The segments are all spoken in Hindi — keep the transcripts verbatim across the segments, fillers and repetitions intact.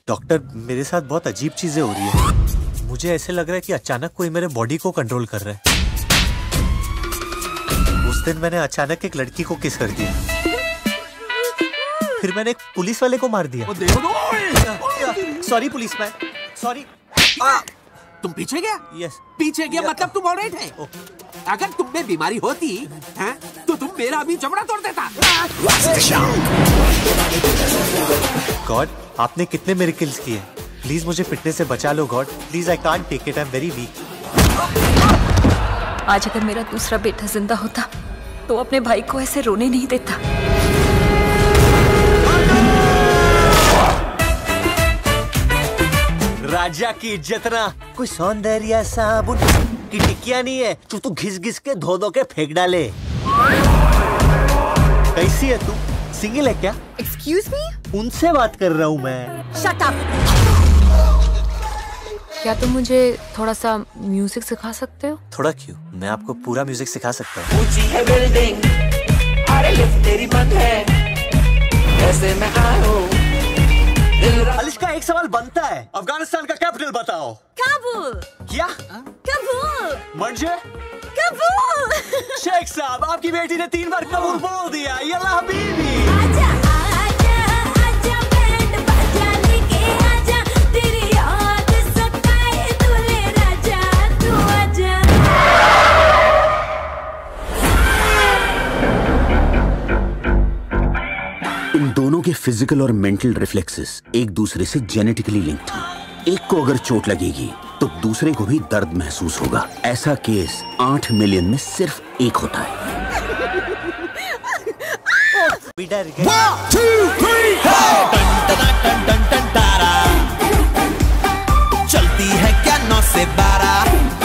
डॉक्टर, मेरे साथ बहुत अजीब चीजें हो रही है। मुझे ऐसे लग रहा है कि अचानक कोई मेरे बॉडी को कंट्रोल कर रहा है। उस दिन मैंने अचानक एक लड़की को किस कर दिया, फिर मैंने एक पुलिस वाले को मार दिया। Sorry policeman, sorry. तुम पीछे गया? यस। पीछे गया मतलब तुम ऑलराइट है? अगर तुम में बीमारी होती हैं, तो तुम मेरा भी जबड़ा तोड़ देता। गॉड, आपने कितने मिरेकल्स किए। प्लीज मुझे पिटने से बचा लो God, please. I can't take it, I am very weak. आज अगर मेरा दूसरा बेटा जिंदा होता तो अपने भाई को ऐसे रोने नहीं देता। राजा की इज्जत ना कोई सौंदर्य साबुन की टिकिया नहीं है जो तू घिस घिस के धो धो के फेंक डाले। कैसी है तू? सिंगल है क्या? Excuse me? उनसे बात कर रहा हूँ मैं। Shut up. क्या तुम मुझे थोड़ा सा म्यूजिक सिखा सकते हो? थोड़ा क्यों, मैं आपको पूरा म्यूजिक सिखा सकता हूँ। ऊंची है बिल्डिंग, अरे लिफ्ट तेरी बंद है, ऐसे मैं आऊं। अलिश्का, एक सवाल बनता है, अफगानिस्तान का कैपिटल बताओ। काबुल। क्या? काबुल। मर्जे? काबुल। शेख साहब, आपकी बेटी ने तीन बार कबूल बोल दिया। यल्ला हबीबी। आजा आजा आजा बैंड बजा लेके आजा, तेरी याद सताए दूल्हे राजा, तू आजा। इन दोनों के फिजिकल और मेंटल रिफ्लेक्सेस एक दूसरे से जेनेटिकली लिंक्ड हैं। एक को अगर चोट लगेगी तो दूसरे को भी दर्द महसूस होगा। ऐसा केस आठ मिलियन में सिर्फ एक होता है। One, two, three, चलती है क्या नौ से बारह,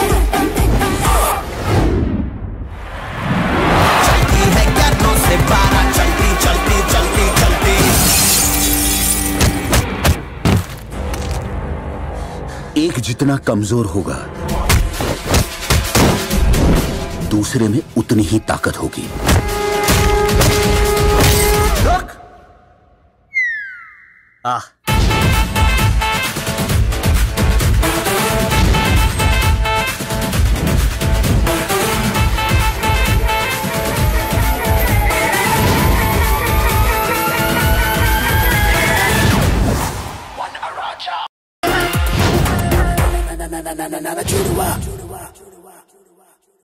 चलती है क्या नौ से बारह, चलती चलती चलती चलती। एक जितना कमजोर होगा दूसरे में उतनी ही ताकत होगी। आह,